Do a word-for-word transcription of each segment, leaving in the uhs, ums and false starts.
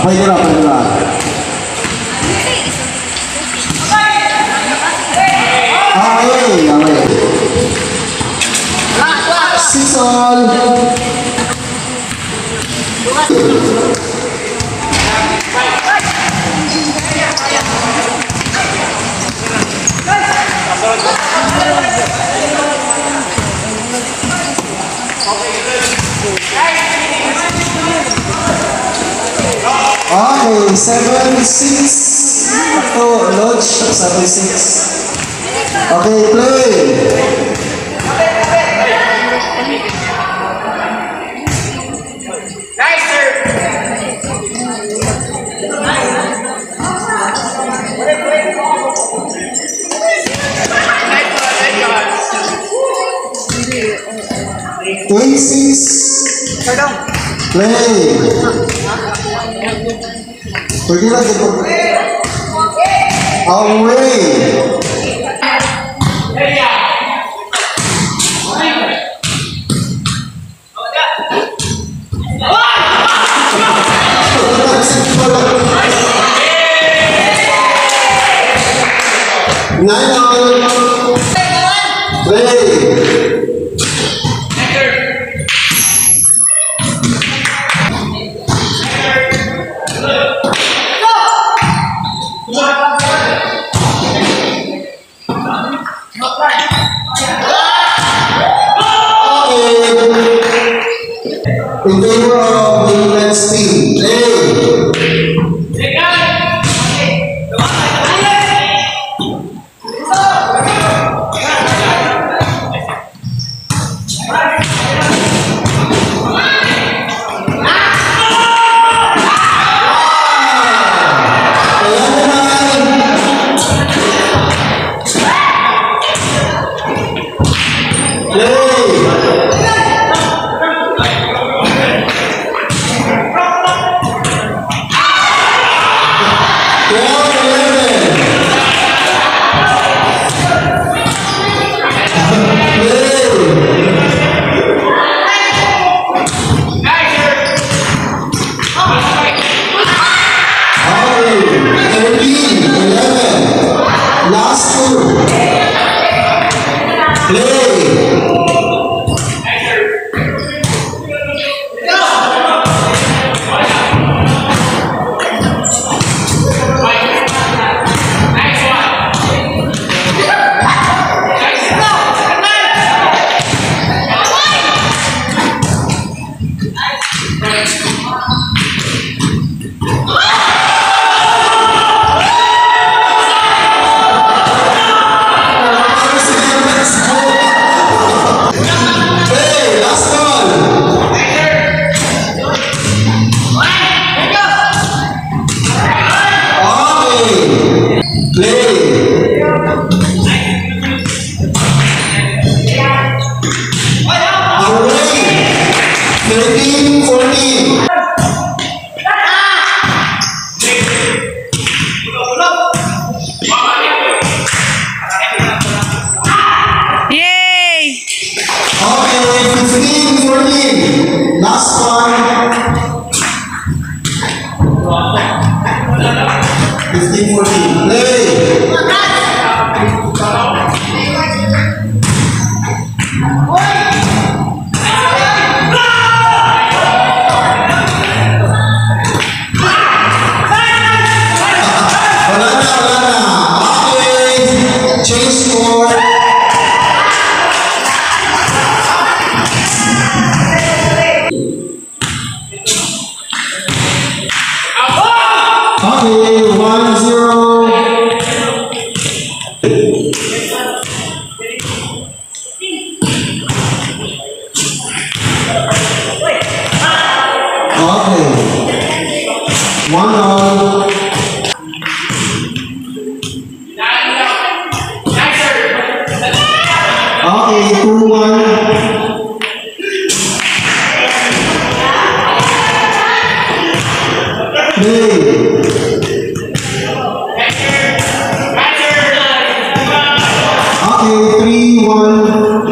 Pwede na, pwede na. Okay, okay. Six all. Okay, seven six to Lodge, seven six. Okay, play. Nice, sir. twenty-six. Play. Pergi lagi. Away. Nine all. Play. In favor of the men's team, play. Last one. fifteen fourteen. Play. Okay, one zero. Okay, one all. Okay, two one. Play. Okay, three one.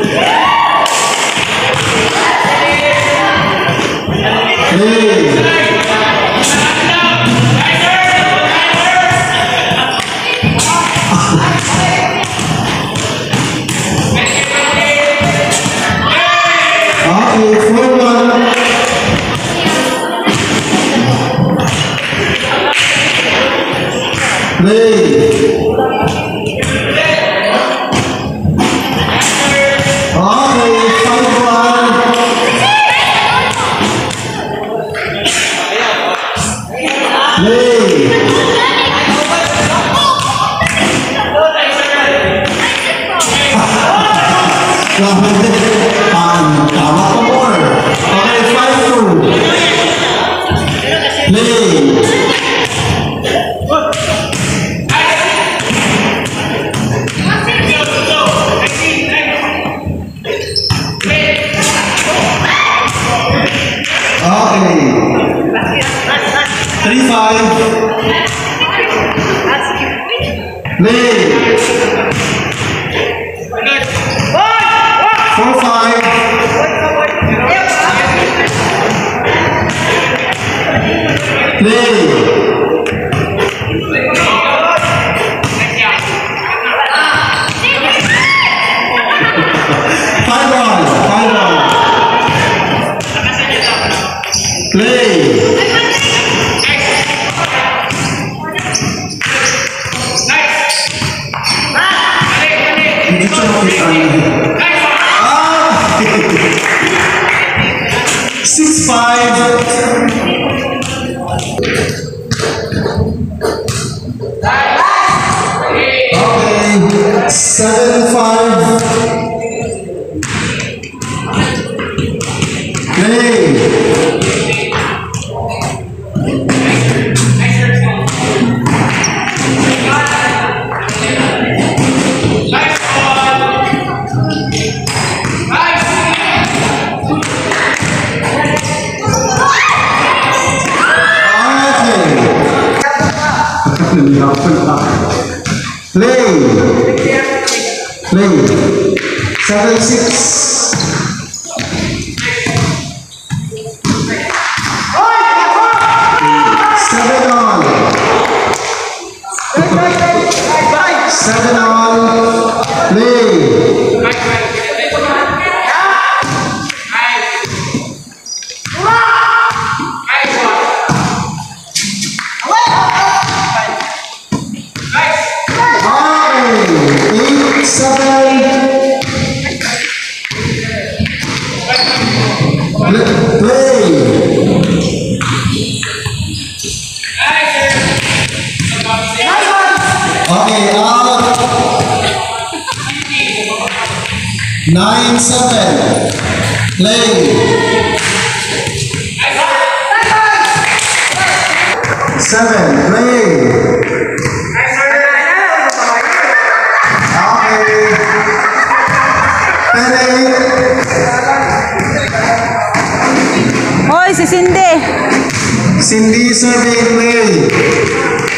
Play. Play. Okay, five one. Play. Tama pa more. Okay, five two. Play. Three five. Play. Four five. Play. Five one. Five one. Play. Six five. Okay. Seven five. Play. Play. Play. Seven six. Seven on. Seven on. Play. Okay, out. Nine seven. Play. Seven. Play. Okay. Ten eight. Hoy, si Cindy. Cindy serving. Play.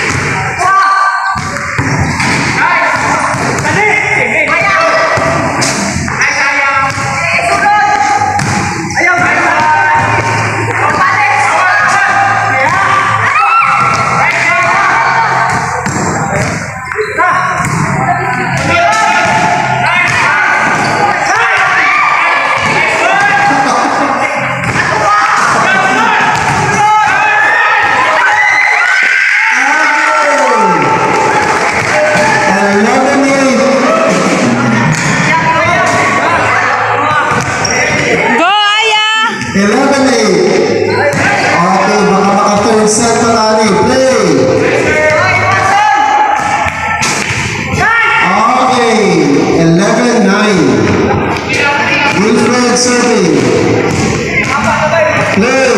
eleven eight. Okay, baka maka third set pa tali. Play. Okay, eleven nine. Wilfred serving. Play.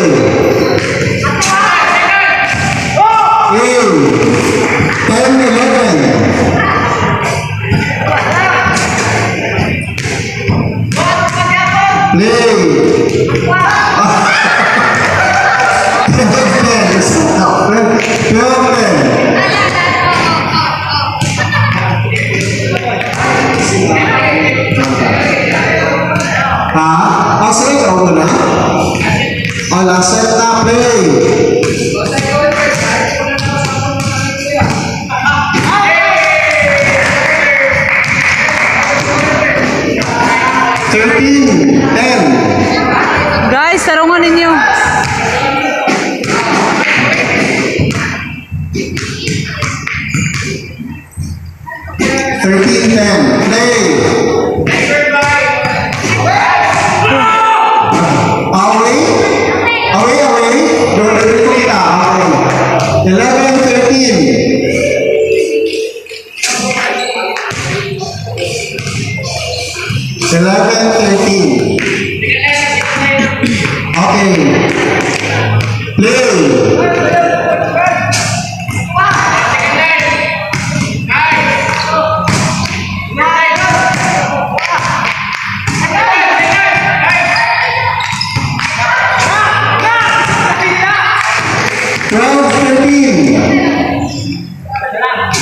Okay, ten eleven. Play. Ha? Ah, sige, ikaw mo na. O, last set na, play.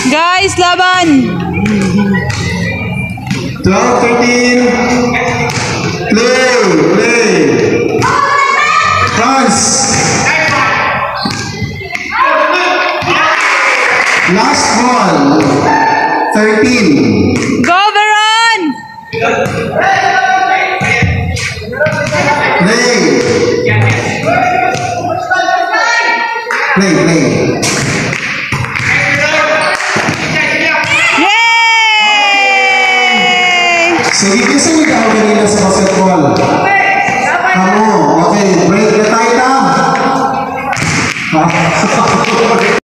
Guys, laban! twelve, thirteen. Play, play. France. Last ball. thirteen. Go, Veron! Play. Play, play.